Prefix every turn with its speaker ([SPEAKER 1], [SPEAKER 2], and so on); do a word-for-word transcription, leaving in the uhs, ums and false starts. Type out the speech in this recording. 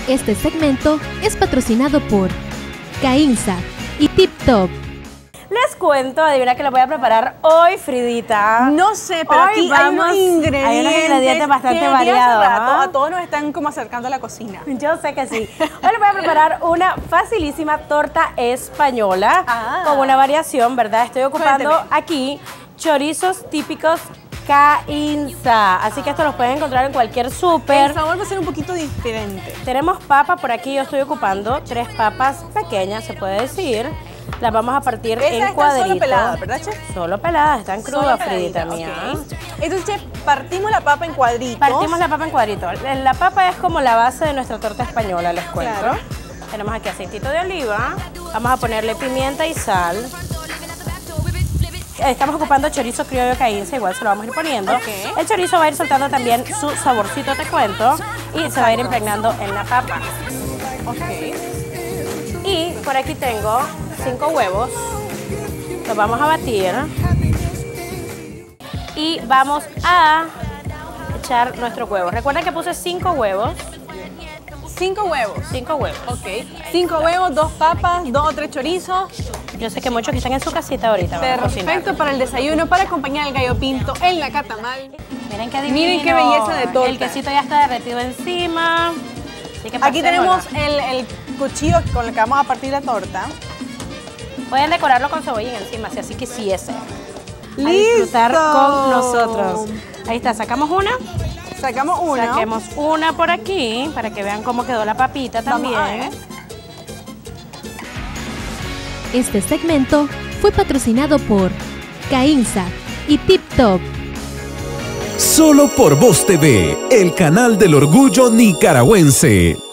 [SPEAKER 1] Este segmento es patrocinado por Cainza y Tip Top.
[SPEAKER 2] Les cuento, adivina que lo voy a preparar hoy, Fridita.
[SPEAKER 3] No sé, pero
[SPEAKER 2] hoy
[SPEAKER 3] aquí
[SPEAKER 2] vamos,
[SPEAKER 3] hay unos ingredientes,
[SPEAKER 2] hay unos ingredientes bastante
[SPEAKER 3] que
[SPEAKER 2] variados.
[SPEAKER 3] rato,
[SPEAKER 2] ¿Ah?
[SPEAKER 3] a todos nos están como acercando a la cocina.
[SPEAKER 2] Yo sé que sí. Hoy les voy a preparar una facilísima torta española
[SPEAKER 3] Ah.
[SPEAKER 2] con una variación, ¿verdad? Estoy ocupando
[SPEAKER 3] Cuénteme.
[SPEAKER 2] aquí chorizos típicos Cainza. Así que esto los pueden encontrar en cualquier súper.
[SPEAKER 3] El sabor va a ser un poquito diferente.
[SPEAKER 2] Tenemos papa por aquí, yo estoy ocupando tres papas pequeñas, se puede decir. Las vamos a partir
[SPEAKER 3] Esas
[SPEAKER 2] en
[SPEAKER 3] están
[SPEAKER 2] cuadritos.
[SPEAKER 3] solo peladas, ¿verdad, chef?
[SPEAKER 2] Solo peladas, están
[SPEAKER 3] Solo
[SPEAKER 2] crudas,
[SPEAKER 3] peladitas,
[SPEAKER 2] Fridita mía.
[SPEAKER 3] ok. Entonces, chef, partimos la papa en cuadritos.
[SPEAKER 2] Partimos la papa en cuadritos. La papa es como la base de nuestra torta española, les cuento.
[SPEAKER 3] Claro.
[SPEAKER 2] Tenemos aquí aceitito de oliva. Vamos a ponerle pimienta y sal. Estamos ocupando chorizo criollo Cainza, igual se lo vamos a ir poniendo.
[SPEAKER 3] Ok.
[SPEAKER 2] El chorizo va a ir soltando también su saborcito, te cuento, y se va a ir impregnando en la papa.
[SPEAKER 3] Ok.
[SPEAKER 2] Y por aquí tengo cinco huevos. Los vamos a batir. Y vamos a echar nuestros huevos. Recuerden que puse cinco huevos.
[SPEAKER 3] Cinco huevos.
[SPEAKER 2] Cinco huevos.
[SPEAKER 3] Ok. Cinco huevos, dos papas, dos o tres chorizos.
[SPEAKER 2] Yo sé que muchos que están en su casita ahorita van a cocinar.
[SPEAKER 3] Perfecto para el desayuno, para acompañar el gallo pinto en la catamal.
[SPEAKER 2] Miren qué divino.
[SPEAKER 3] Miren qué belleza de torta.
[SPEAKER 2] El quesito ya está derretido encima. Así que
[SPEAKER 3] Aquí
[SPEAKER 2] pasémoslo.
[SPEAKER 3] tenemos el, el cuchillo con el que vamos a partir la torta.
[SPEAKER 2] Pueden decorarlo con cebollín encima, si así quisiese. A
[SPEAKER 3] ¡Listo!
[SPEAKER 2] disfrutar con nosotros. Ahí está, sacamos una.
[SPEAKER 3] Sacamos una.
[SPEAKER 2] Saquemos una por aquí para que vean cómo quedó la papita
[SPEAKER 3] Vamos a
[SPEAKER 2] también.
[SPEAKER 3] ver.
[SPEAKER 1] Este segmento fue patrocinado por Cainza y Tip Top.
[SPEAKER 4] Solo por Voz T V, el canal del orgullo nicaragüense.